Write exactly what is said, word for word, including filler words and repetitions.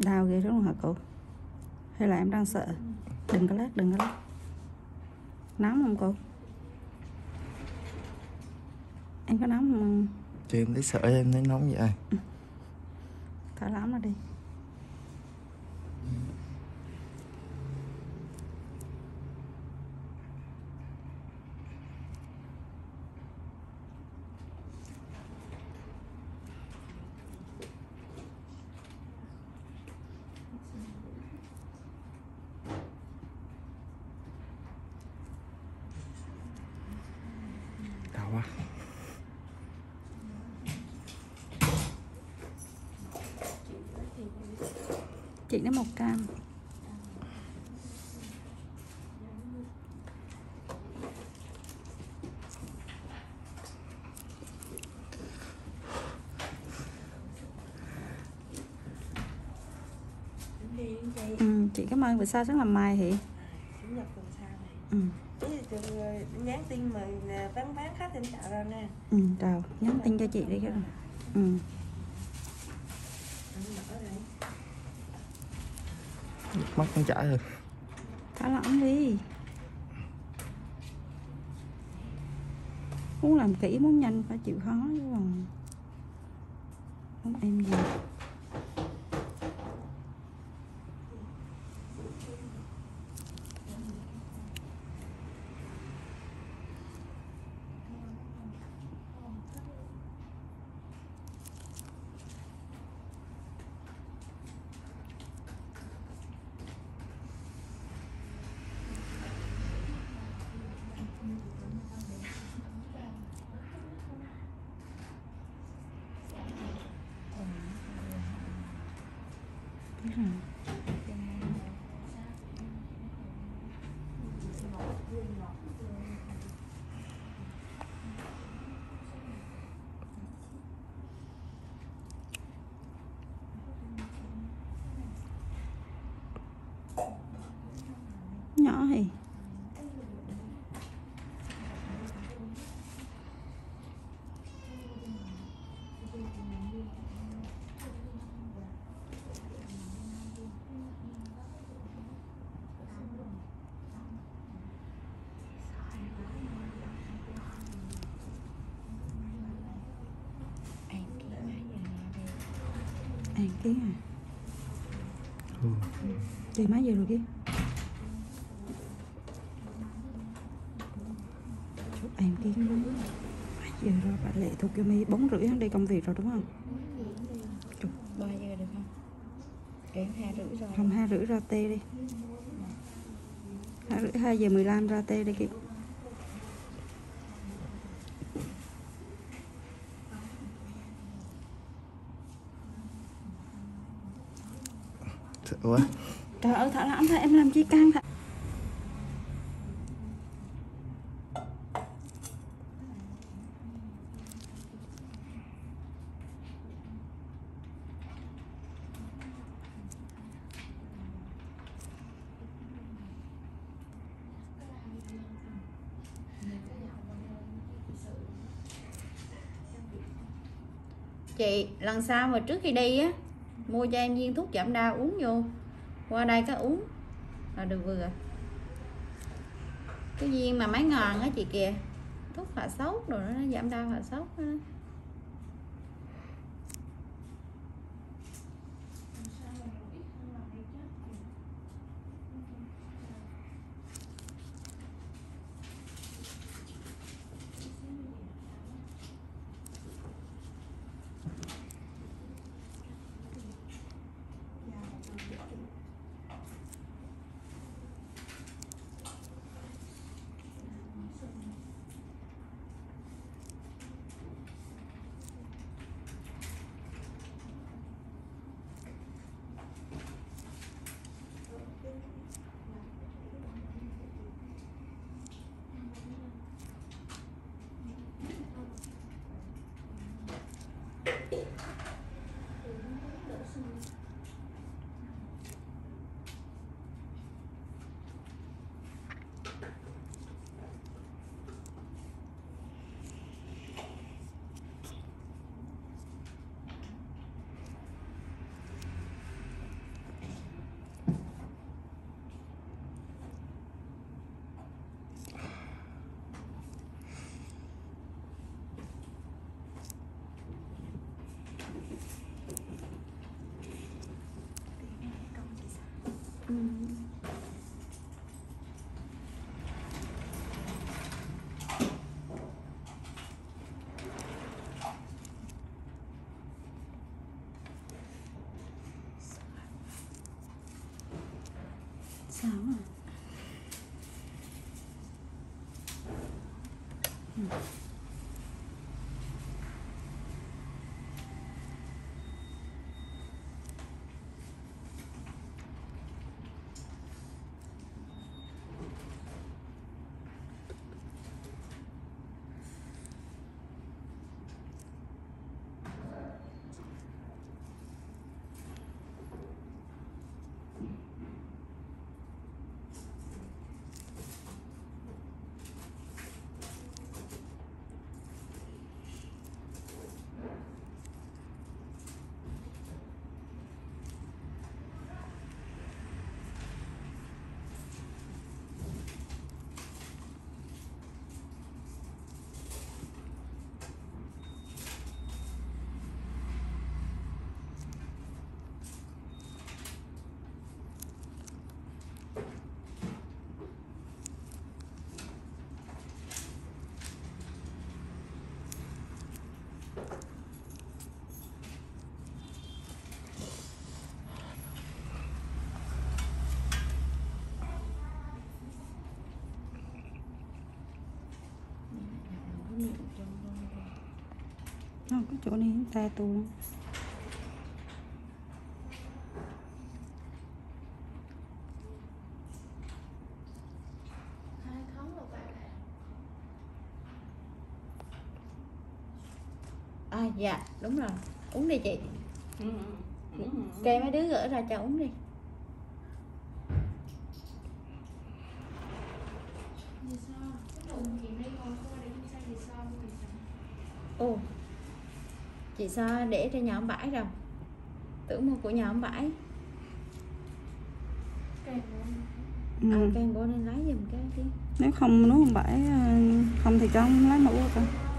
Đau ghê đúng không hả cô? Hay là em đang sợ? Đừng có lát, đừng có lát. Nóng không cô? Em có nóng không? Chứ em thấy sợ, em thấy nóng vậy. Thở lỏng ra đi. Đau quá. Chị nó một cam. Ừ, chị cảm ơn. Bữa sau sáng làm mai thì Chủ nhật tuần sau này. ừ. Chứ nhắn tin mà bán bán khách em tạo ra nè. Ừ, rồi nhắn tin cho chị đi cái rồi. Ừ. Mắt cũng chảy rồi. Thả lỏng đi. Muốn làm kỹ, muốn nhanh phải chịu khó chứ còn không em gì. Biết rồi. Nhỏ thì An Kiến à? Ừ. Chị mấy giờ rồi kia? Chúc An Kiến đúng. Giờ rồi bà Lệ thuộc cho mi bốn rưỡi hắn đi công việc rồi đúng không? Chục. ba giờ được không? Kể hai rưỡi rồi. Không, hai rưỡi ra tê đi. Hai rưỡi, hai giờ mười lăm ra tê đi kịp. Sợ quá. Trời ơi, thở lỏng thôi, em làm chi căng thật. Chị, lần sau mà trước khi đi á, mua cho em viên thuốc giảm đau uống vô. Qua đây có uống là được vừa. Cái viên mà mấy ngàn á chị kìa. Thuốc hạ sốt rồi nó giảm đau hạ sốt đó. Ừ. Sao à? Ừ. Không có chỗ này ta tù. À dạ đúng rồi, uống đi chị. Ừ. Ừ. Kêu mấy đứa gỡ ra cho uống đi. Ồ, chị sao để cho nhà ông Bãi rồi, tưởng mua của nhà ông Bãi. Ừ. À, cái bữa nên lấy giùm cái đi. Nếu không nếu không bãi không thì cho ông lấy mẫu coi.